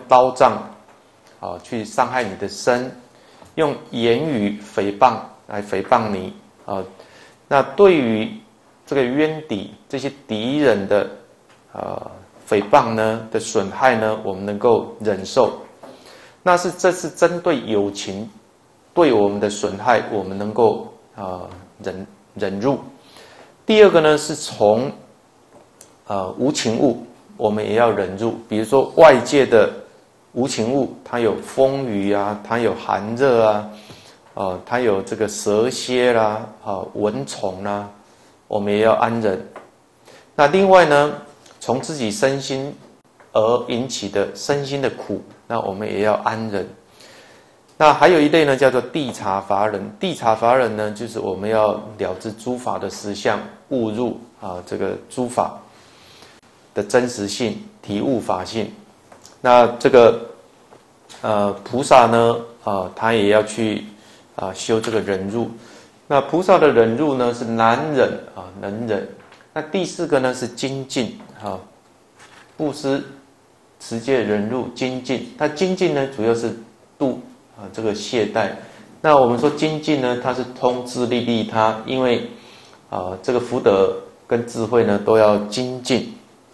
刀杖去伤害你的身，用言语诽谤来诽谤你那对于这个冤敌这些敌人的诽谤呢的损害呢，我们能够忍受。这是针对友情对我们的损害，我们能够忍入。第二个呢，是从无情物，我们也要忍入。比如说外界的无情物，它有风雨啊，它有寒热啊，它有这个蛇蝎啦，蚊虫啦，我们也要安忍。那另外呢，从自己身心而引起的身心的苦，那我们也要安忍。那还有一类呢，叫做谛察法忍。谛察法忍呢，就是我们要了知诸法的实相，悟入这个诸法的真实性，体悟法性。那这个菩萨呢，他也要去修这个忍辱。那菩萨的忍辱呢，是难忍能忍。那第四个呢是精进布施、持戒、忍辱、精进。那精进呢，主要是度这个懈怠。那我们说精进呢，它是通自利利他，因为这个福德跟智慧呢都要精进。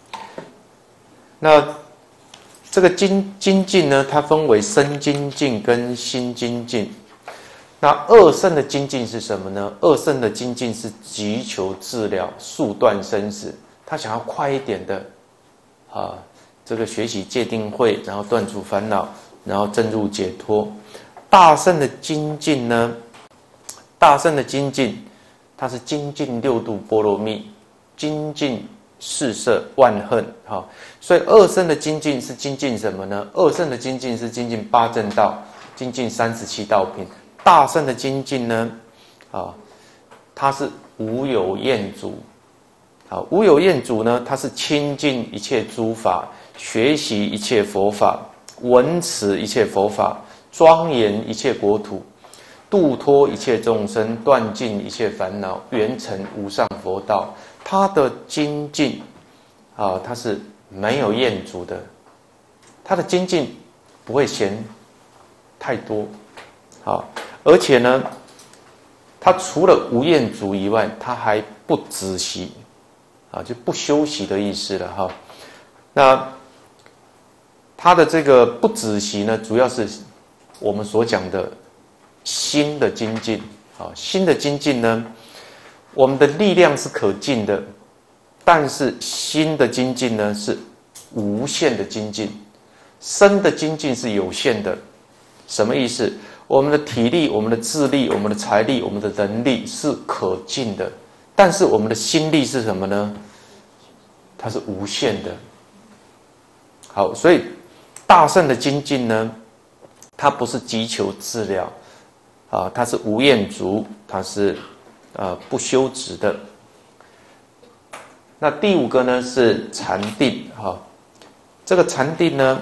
那这个精进呢，它分为身精进跟心精进。那二圣的精进是什么呢？二圣的精进是急求治疗，速断生死。他想要快一点的这个学习戒定慧，然后断除烦恼，然后证入解脱。大圣的精进呢，大圣的精进，它是精进六度波罗蜜，精进四摄万恨所以二圣的精进是精进什么呢？二圣的精进是精进八正道，精进37道品。大圣的精进呢，它是无有厌足。无有厌足呢，它是亲近一切诸法，学习一切佛法，闻持一切佛法，庄严一切国土，度脱一切众生，断尽一切烦恼，圆成无上佛道。它的精进它是没有厌足的，它的精进不会嫌太多而且呢，他除了无厌足以外，他还不止息就不休息的意思了那他的这个不止息呢，主要是我们所讲的心的精进心的精进呢，我们的力量是可尽的，但是心的精进呢是无限的精进，身的精进是有限的。什么意思？我们的体力、我们的智力、我们的财力、我们的能力是可尽的，但是我们的心力是什么呢？它是无限的。好，所以大圣的精进呢，它不是急求治疗它是无厌足，它是不休止的。那第五个呢是禅定这个禅定呢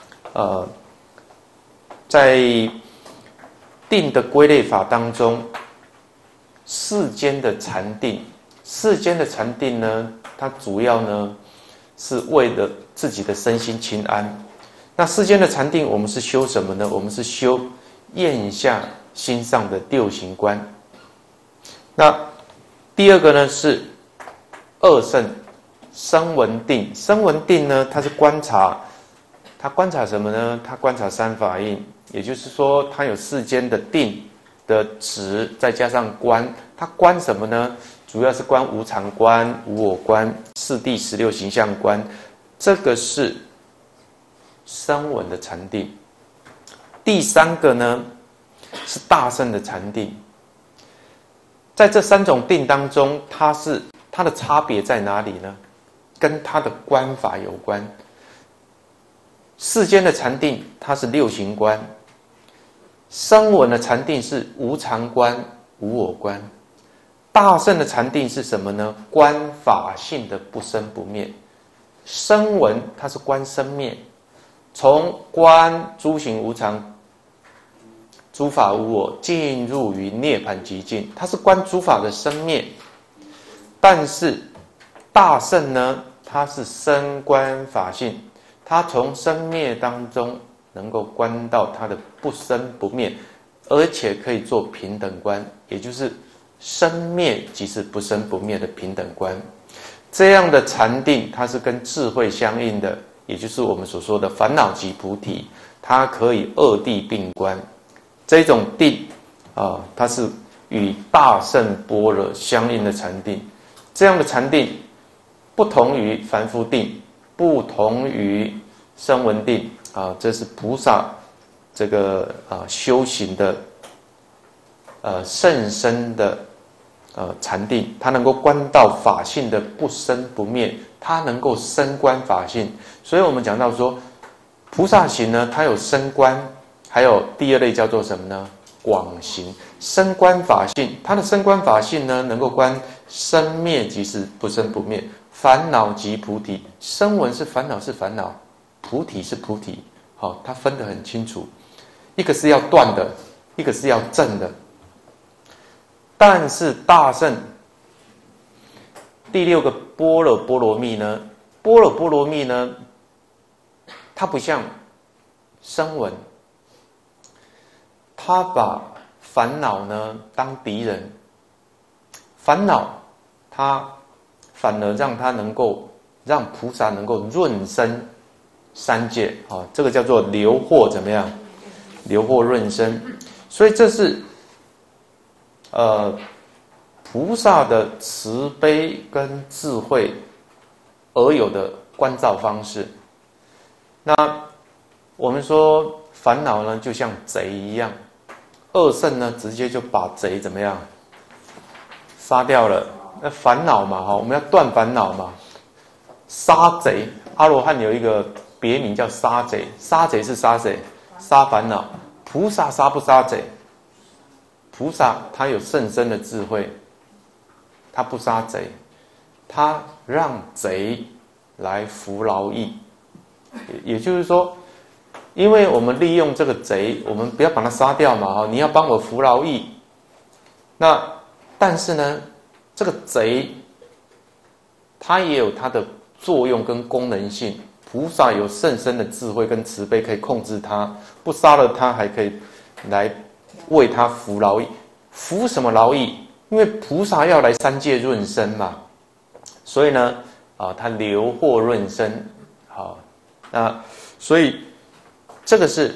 在定的归类法当中，世间的禅定呢，它主要呢是为了自己的身心清安。那世间的禅定，我们是修什么呢？我们是修咽下心上的六行观。那第二个呢是二圣声闻定。声闻定呢，它是观察什么呢？它观察三法印。也就是说，它有世间的定的值，再加上观，它观什么呢？主要是观无常观、无我观、四谛16形象观，这个是声闻的禅定。第三个呢是大圣的禅定。在这三种定当中，它的差别在哪里呢？跟它的观法有关。世间的禅定它是六行观，声闻的禅定是无常观、无我观。大圣的禅定是什么呢？观法性的不生不灭。声闻它是观生灭，从观诸行无常、诸法无我，进入于涅槃极境，它是观诸法的生灭。但是大圣呢，它是深观法性， 他从生灭当中能够观到他的不生不灭，而且可以做平等观，也就是生灭即是不生不灭的平等观。这样的禅定，它是跟智慧相应的，也就是我们所说的烦恼即菩提，它可以二谛并观。这种定它是与大乘般若相应的禅定。这样的禅定不同于凡夫定，不同于声闻定这是菩萨这个修行的甚深的禅定，它能够观到法性的不生不灭，它能够深观法性。所以我们讲到说，菩萨行呢，它有深观，还有第二类叫做什么呢？广行。深观法性，它的深观法性呢，能够观生灭即是不生不灭，烦恼即菩提。声闻是烦恼是烦恼，菩提是菩提。好，它分得很清楚，一个是要断的，一个是要证的。但是大乘第六个般若波罗蜜呢，般若波罗蜜呢，它不像声闻，它把烦恼呢当敌人，烦恼它反而让它能够让菩萨能够润生三界这个叫做流惑怎么样？流惑润生，所以这是菩萨的慈悲跟智慧而有的观照方式。那我们说烦恼呢，就像贼一样，二圣呢直接就把贼怎么样杀掉了。那烦恼嘛，我们要断烦恼嘛，杀贼。阿罗汉有一个别名叫杀贼，杀贼是杀谁？杀烦恼。菩萨杀不杀贼？菩萨他有甚深的智慧，他不杀贼，他让贼来服劳役。也就是说，因为我们利用这个贼，我们不要把他杀掉嘛，你要帮我服劳役。那但是呢，这个贼他也有他的作用跟功能性。菩萨有甚深的智慧跟慈悲，可以控制他，不杀了他，还可以来为他服劳役。服什么劳役？因为菩萨要来三界润生嘛，所以呢，他流惑润生，好，那所以这个是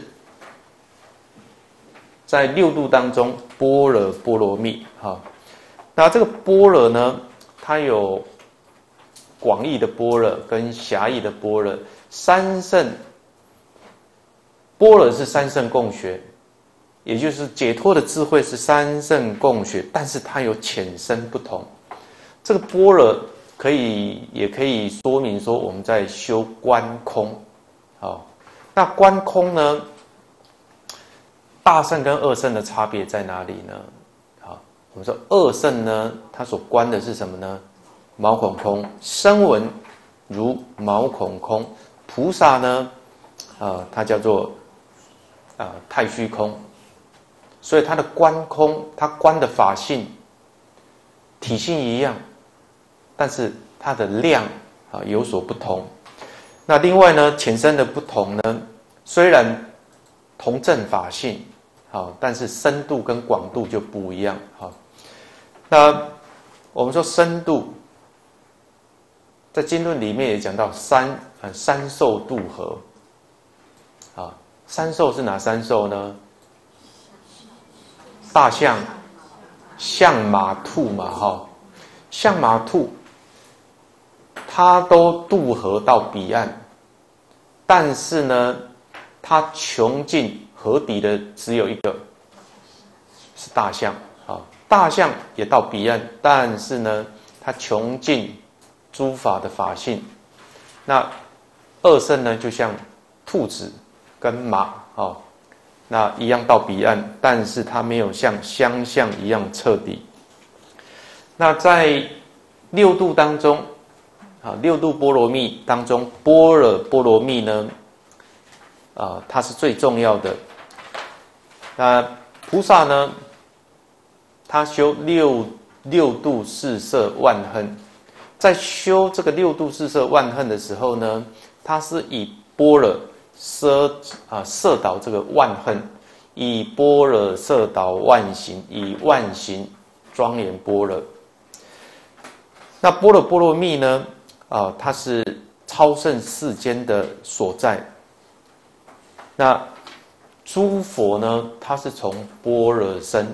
在六度当中般若波罗蜜，那这个般若呢，它有广义的般若跟狭义的般若，三圣般若是三圣共学。也就是解脱的智慧是三圣共学，但是它有浅深不同。这个般若也可以说明说我们在修观空。那观空呢，大圣跟二圣的差别在哪里呢？我们说二圣呢，它所观的是什么呢？毛孔空。声闻如毛孔空，菩萨呢，它叫做太虚空。所以它的观空，它观的法性体性一样，但是它的量有所不同。那另外呢，浅深的不同呢，虽然同证法性，但是深度跟广度就不一样。那我们说深度，在经论里面也讲到三受度合。三受是哪三受呢？大象、象马兔嘛，象马兔，它都渡河到彼岸，但是呢，它穷尽河底的只有一个，是大象。大象也到彼岸，但是呢，它穷尽诸法的法性。那二圣呢，就像兔子跟马，那一样到彼岸，但是它没有像相象一样彻底。那在六度当中，六度波罗蜜当中，般若波罗蜜呢，它是最重要的。那菩萨呢，他修六度四摄万恨，在修这个六度四摄万恨的时候呢，他是以般若摄导这个万恨，以般若摄导万行，以万行庄严般若。那般若波罗蜜呢？它是超胜世间的所在。那诸佛呢？它是从般若生，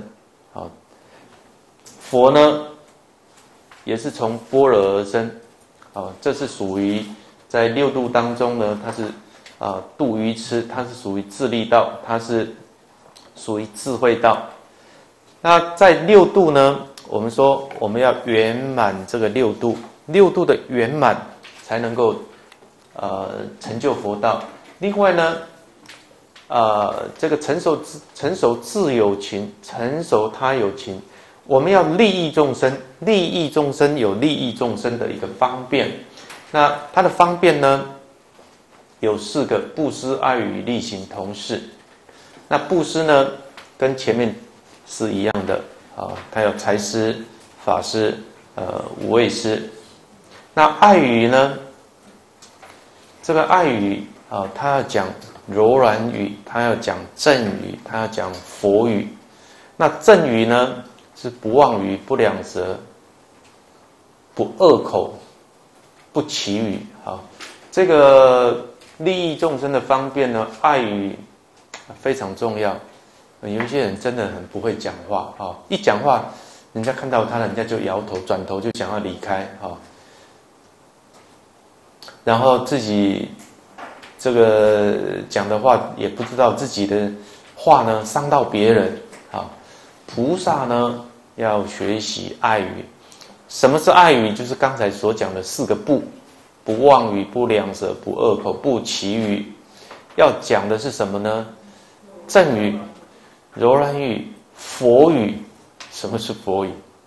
佛呢也是从般若而生。这是属于在六度当中呢，它是度愚痴，它是属于自利道，它是属于智慧道。那在六度呢，我们说我们要圆满这个六度，六度的圆满才能够成就佛道。另外呢，这个成熟自有情，成熟他有情。我们要利益众生，利益众生有利益众生的一个方便。那它的方便呢，有4个：布施、爱语、利行、同事。那布施呢，跟前面是一样的它有财施、法施、无畏施。那爱语呢？这个爱语它要讲柔软语，它要讲正语，它要讲佛语。那正语呢？是不妄语、不两舌、不恶口、不绮语。这个利益众生的方便呢，爱语非常重要。有一些人真的很不会讲话一讲话，人家看到他，人家就摇头，转头就想要离开然后自己这个讲的话，也不知道自己的话呢伤到别人菩萨呢要学习爱语。什么是爱语？就是刚才所讲的4个不：不妄语、不两舌、不恶口、不绮语。要讲的是什么呢？正语、柔软语、佛语。什么是佛语？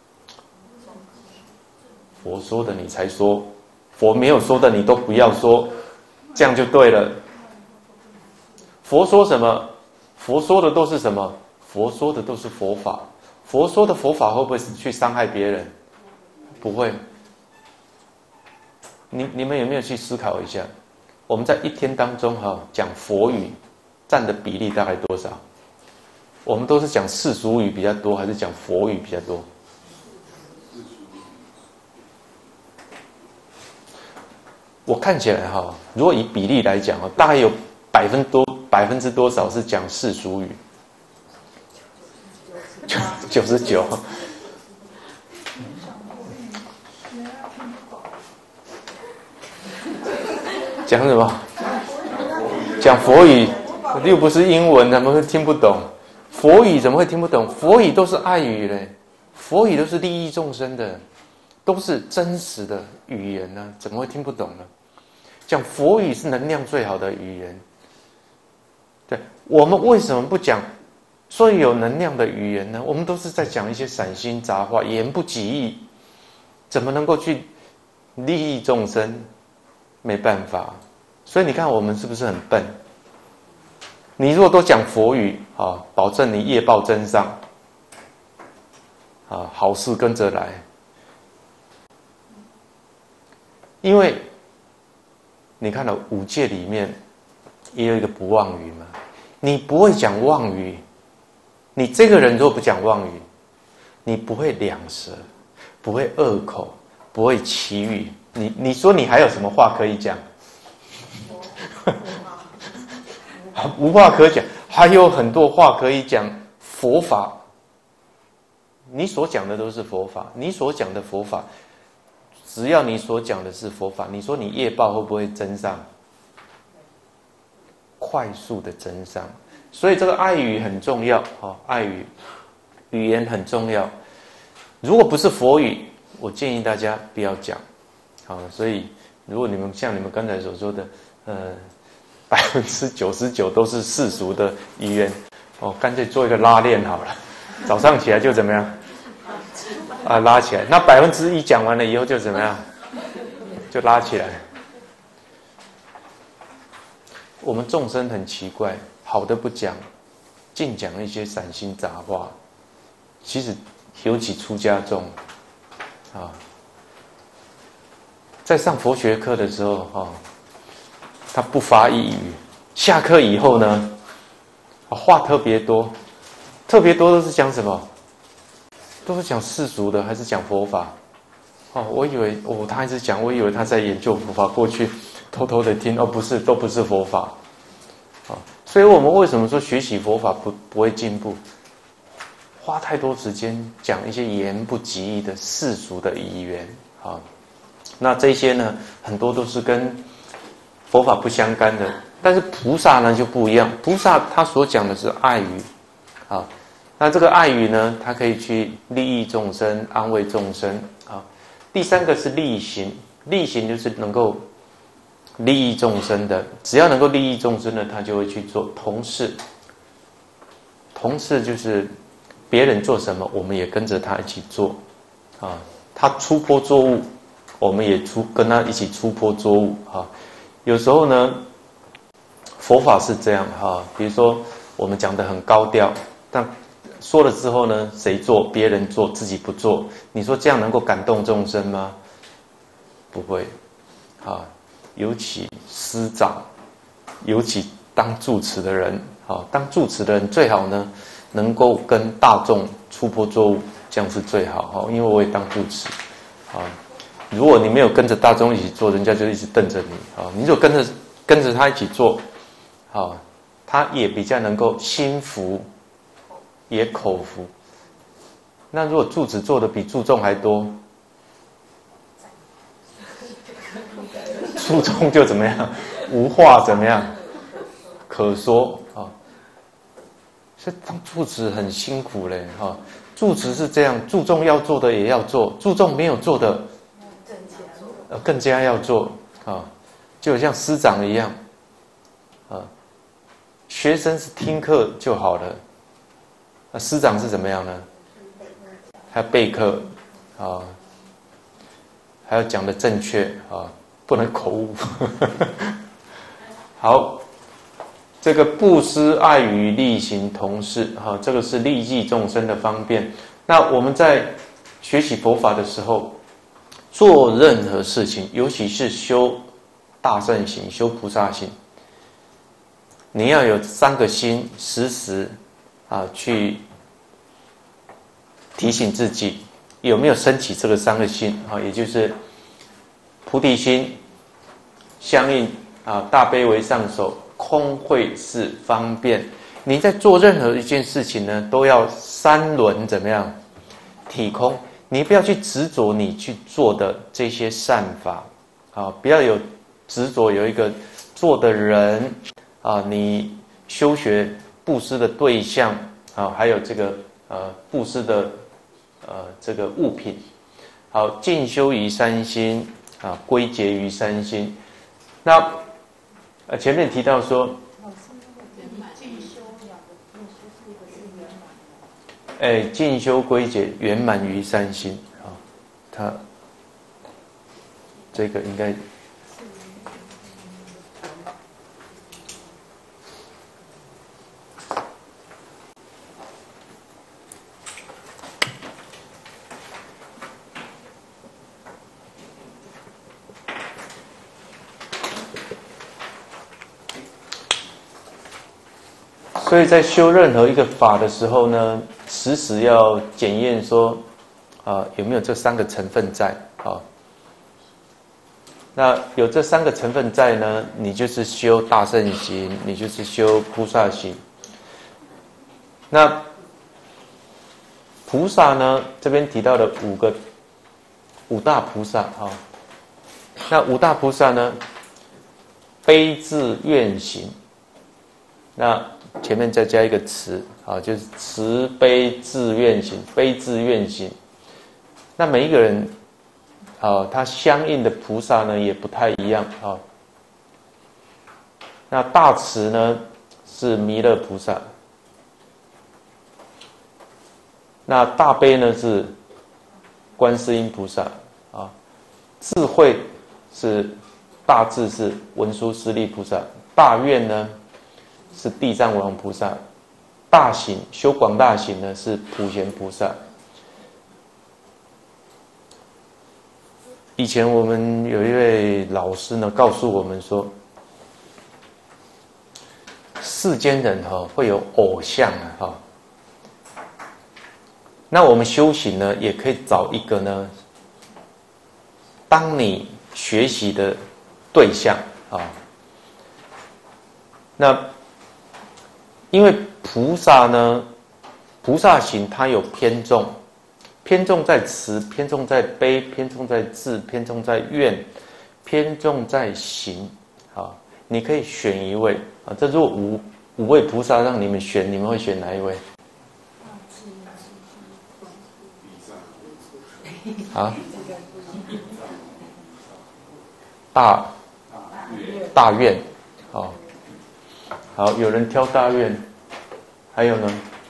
佛说的你才说，佛没有说的你都不要说，这样就对了。佛说什么？佛说的都是什么？佛说的都是佛法。佛说的佛法会不会去伤害别人？不会。你们有没有去思考一下？我们在一天当中讲佛语占的比例大概多少？我们都是讲世俗语比较多，还是讲佛语比较多？我看起来如果以比例来讲大概有百分之多少是讲世俗语？99。讲什么？讲佛语，又不是英文，怎么会听不懂？佛语怎么会听不懂？佛语都是爱语嘞，佛语都是利益众生的，都是真实的语言呢，怎么会听不懂呢？讲佛语是能量最好的语言。对，我们为什么不讲最有能量的语言呢？我们都是在讲一些散心杂话，言不及义，怎么能够去利益众生？没办法。所以你看我们是不是很笨？你如果都讲佛语保证你业报增上好事跟着来。因为你看到5戒里面也有一个不妄语嘛，你不会讲妄语，你这个人如果不讲妄语，你不会两舌，不会恶口，不会绮语，你说你还有什么话可以讲？无话可讲，还有很多话可以讲。佛法，你所讲的都是佛法，你所讲的佛法，只要你所讲的是佛法，你说你业报会不会增上？快速的增上。所以这个爱语很重要爱语语言很重要。如果不是佛语，我建议大家不要讲所以如果你们像你们刚才所说的99%都是世俗的语言干脆做一个拉链好了，早上起来就怎么样拉起来。那1%讲完了以后就怎么样？就拉起来。我们众生很奇怪，好的不讲，净讲一些散心杂话。其实尤其出家众在上佛学课的时候他不发一语。下课以后呢，话特别多，特别多都是讲什么？都是讲世俗的，还是讲佛法？我以为他一直讲，我以为他在研究佛法，过去偷偷的听，不是，都不是佛法。所以我们为什么说学习佛法不会进步？花太多时间讲一些言不及义的世俗的语言啊，那这些呢，很多都是跟佛法不相干的。但是菩萨呢就不一样，菩萨他所讲的是爱语啊，那这个爱语呢，它可以去利益众生、安慰众生啊。第三个是利行，利行就是能够利益众生的，只要能够利益众生的，他就会去做同事。同事就是别人做什么，我们也跟着他一起做啊。他出坡作物，我们也跟他一起出坡作物啊。有时候呢，佛法是这样哈，比如说我们讲得很高调，但说了之后呢，谁做？别人做，自己不做。你说这样能够感动众生吗？不会啊。尤其师长，尤其当住持的人，当住持的人最好呢，能够跟大众出坡作物，这样是最好。因为我也当住持啊。如果你没有跟着大众一起做，人家就一直瞪着你啊。你如果跟着他一起做，他也比较能够心服，也口服。那如果住持做的比住众还多，住众就怎么样？无话怎么样可说啊？所以当住持很辛苦嘞哈。住持是这样，住众要做的也要做，住众没有做的，更加要做啊。就像师长一样啊，学生是听课就好了，那师长是怎么样呢？还要备课啊，还要讲的正确啊。不能口误。好，这个布施、爱语、利行、同事，这个是利济众生的方便。那我们在学习佛法的时候，做任何事情，尤其是修大乘行、修菩萨行，你要有三个心，时时去提醒自己有没有升起这个三个心也就是菩提心，相应大悲为上首，空慧是方便。你在做任何一件事情呢，都要三轮怎么样？体空。你不要去执着你去做的这些善法不要有执着有一个做的人你修学布施的对象还有这个布施的这个物品。好，进修于三心归结于三心。那前面提到说，进修归结圆满于三心它这个应该所以在修任何一个法的时候呢，时时要检验说，有没有这三个成分在那有这三个成分在呢，你就是修大乘行，你就是修菩萨行。那菩萨呢，这边提到的五大菩萨那五大菩萨呢，悲智愿行。那前面再加一个慈就是慈悲智愿行，悲智愿行。那每一个人他相应的菩萨呢也不太一样那大慈呢是弥勒菩萨，那大悲呢是观世音菩萨智慧是大智是文殊师利菩萨，大愿呢是地藏王菩萨，大行修广大行呢是普贤菩萨。以前我们有一位老师呢告诉我们说， 世间人会有偶像那我们修行呢，也可以找一个呢，当你学习的对象那因为菩萨呢，菩萨行它有偏重，偏重在慈，偏重在悲，偏重在智，偏重在愿，偏重在行你可以选一位这如果五位菩萨让你们选，你们会选哪一位？大愿好，有人挑大愿，还有呢？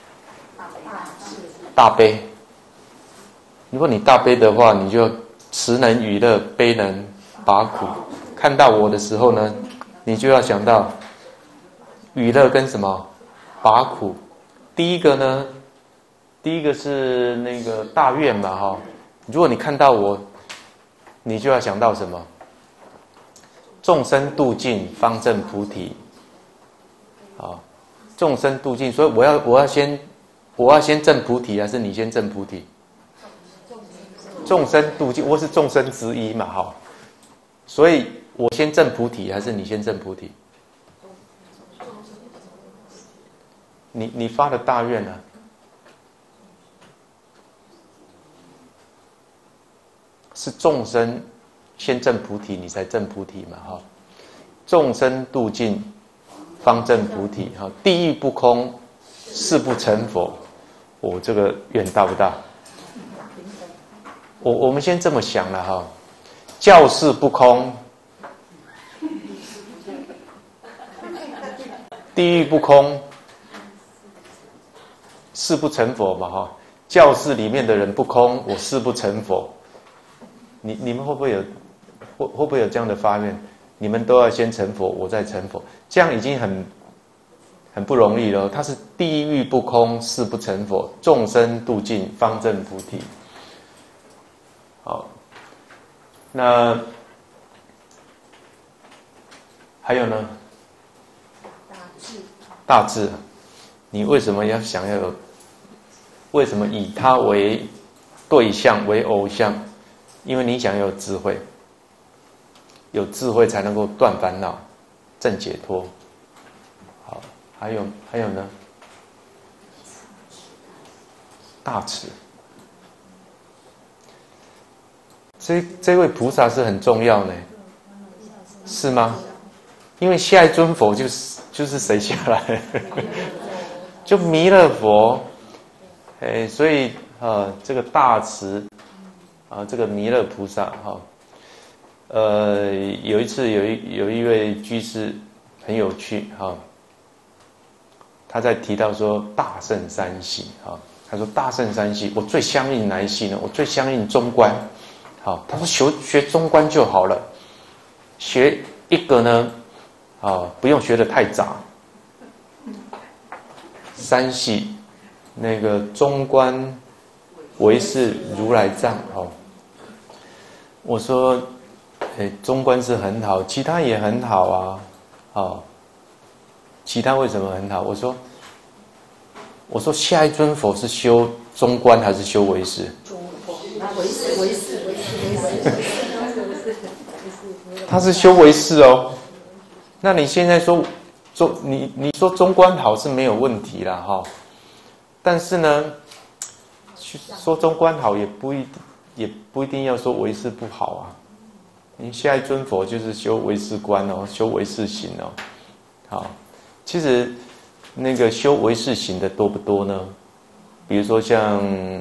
大悲。如果你大悲的话，你就慈能娱乐，悲能拔苦。看到我的时候呢，你就要想到娱乐跟什么？拔苦。第一个是那个大愿嘛如果你看到我，你就要想到什么？众生度尽，方证菩提。众生度尽，所以我要先证菩提，还是你先证菩提？众生度尽，我是众生之一嘛所以我先证菩提，还是你先证菩提？你发的大愿呢？是众生先证菩提，你才证菩提嘛众生度尽，方证菩提地狱不空，誓不成佛。这个愿大不大？我们先这么想了教室不空，地狱不空，誓不成佛嘛教室里面的人不空，我誓不成佛。你们会不会有这样的发愿？你们都要先成佛，我再成佛，这样已经很不容易了。他是地狱不空，誓不成佛；众生度尽，方证菩提。好，那还有呢？大智，你为什么想要有？为什么以他为对象为偶像？因为你想要有智慧，有智慧才能够断烦恼、证解脱。好，还有呢？大慈，这位菩萨是很重要呢，是吗？因为下一尊佛就是谁下来？就弥勒佛。所以这个大慈这个弥勒菩萨有一次有一位居士很有趣他在提到说大乘三系他说大乘三系我最相信哪一系呢？我最相信中观他说学中观就好了，学一个呢不用学得太杂，三系那个中观唯识如来藏我说中观是很好，其他也很好其他为什么很好？我说下一尊佛是修中观还是修唯识？唯识他是修唯识那你现在说你说中观好是没有问题啦但是呢说中观好也不一定要说唯识不好你下一尊佛就是修唯识观修唯识行好，其实那个修唯识行的多不多呢？比如说像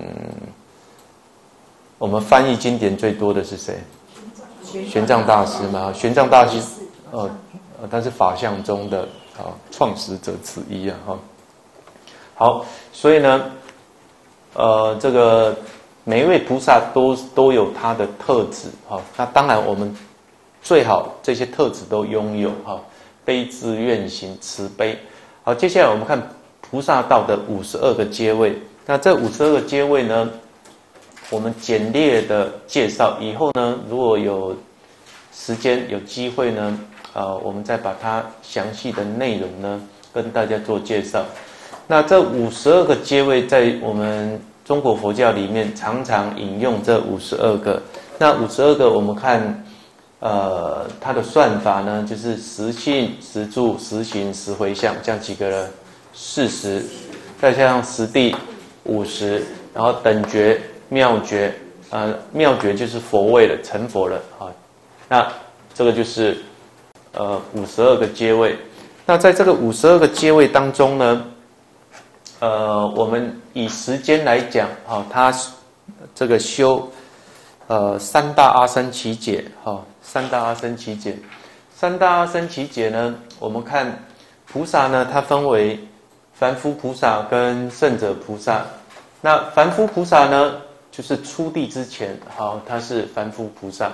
我们翻译经典最多的是谁？玄奘大师嘛，玄奘大师他是法相中的创始者之一好，所以呢这个每一位菩萨都有他的特质那当然我们最好这些特质都拥有悲智愿行慈悲。好，接下来我们看菩萨道的52个阶位。那这52个阶位呢，我们简略的介绍，以后呢如果有时间有机会呢我们再把它详细的内容呢跟大家做介绍。那这52个阶位在我们中国佛教里面常常引用这52个。那52个我们看，它的算法呢，就是实性、实住、实行、实回向这样几个人，40，再加上实地50，然后等觉、妙觉，妙觉就是佛位了，成佛了啊。那这个就是52个阶位。那在这个52个阶位当中呢，我们以时间来讲，它这个修三大阿僧祇劫，三大阿僧祇劫，三大阿僧祇劫呢，我们看菩萨呢，它分为凡夫菩萨跟圣者菩萨。那凡夫菩萨呢，就是出地之前，他是凡夫菩萨。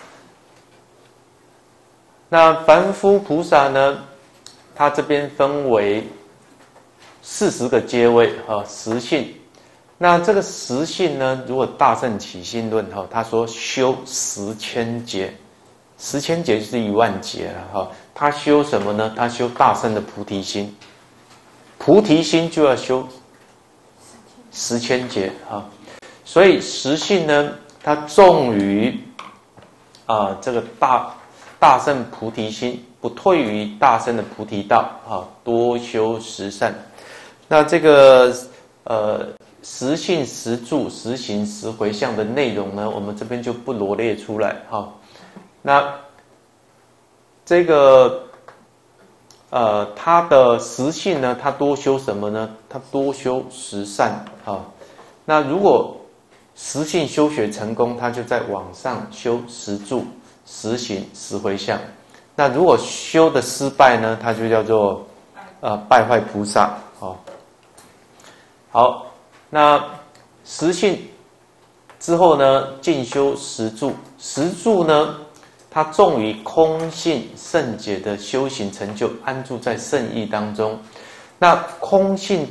那凡夫菩萨呢，他这边分为40个阶位，实性。那这个实性呢，如果大乘起信论，他说修10千劫，10千劫就是10000劫了，他修什么呢？他修大乘的菩提心，菩提心就要修10千劫啊。所以实性呢，它重于这个大乘菩提心，不退于大乘的菩提道啊，多修十善。那这个实性、实住、实行、实回向的内容呢，我们这边就不罗列出来哈。那这个它的实性呢，它多修什么呢？它多修十善啊。那如果实性修学成功，它就在往上修实住、实行、实回向。那如果修的失败呢，它就叫做败坏菩萨哦。好，那实性之后呢，进修实住。实住呢，它重于空性圣解的修行成就，安住在圣意当中。那空性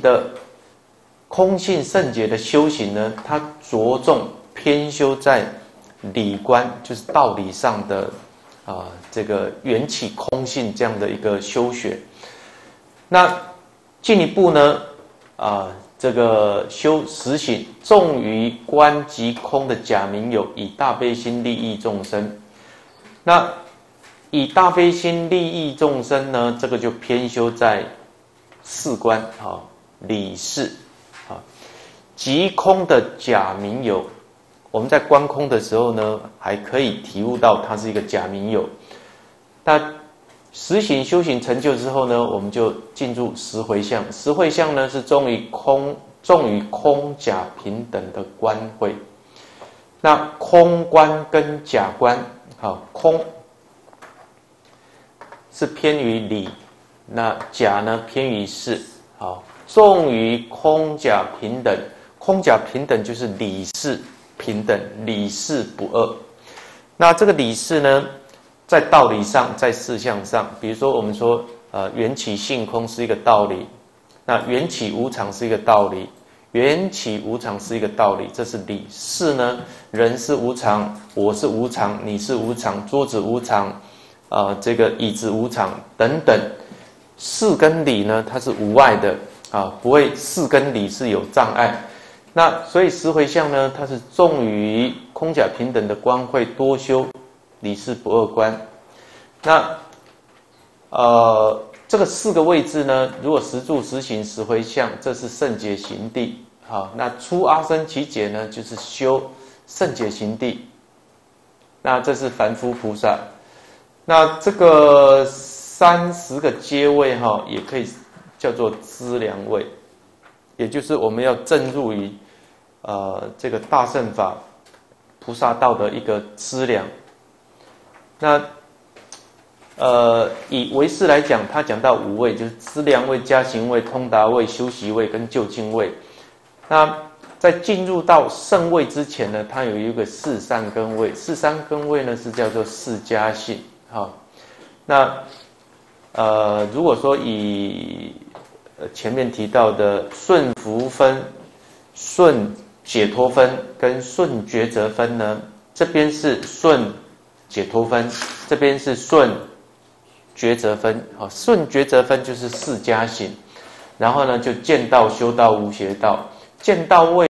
圣解的修行呢，它着重偏修在理观，就是道理上的这个缘起空性这样的一个修学。那进一步呢，这个修实行，重于观即空的假名有，以大悲心利益众生。那以大悲心利益众生呢，这个就偏修在四观理事即空的假名有。我们在观空的时候呢，还可以体悟到它是一个假名有。那实行修行成就之后呢，我们就进入实回向。实回向呢，是重于空假平等的观慧。那空观跟假观，空是偏于理，那假呢偏于事，重于空假平等。空假平等就是理事平等，理事不二。那这个理事呢，在道理上，在事项上，比如说我们说，缘起性空是一个道理，那缘起无常是一个道理，缘起无常是一个道理，这是理。事呢，人是无常，我是无常，你是无常，桌子无常，这个椅子无常等等。事跟理呢，它是无碍的不会事跟理是有障碍。那所以实回向呢，它是重于空假平等的观慧，多修理事不二观。那这个4个位置呢，如果实住、实行、实回向，这是圣解行地。那出阿僧祇劫呢，就是修圣解行地。那这是凡夫菩萨。那这个30个阶位也可以叫做资粮位，也就是我们要证入于这个大乘法菩萨道的一个资粮。那以唯识来讲，他讲到5位，就是资粮位、加行位、通达位、修习位跟究竟位。那在进入到圣位之前呢，它有一个四善根位，四善根位呢是叫做四加性。那如果说以前面提到的顺福分、顺解脱分跟顺抉择分呢，这边是顺解脱分，这边是顺抉择分，顺抉择分就是四加行，然后呢就见道、修道、无邪道，见道位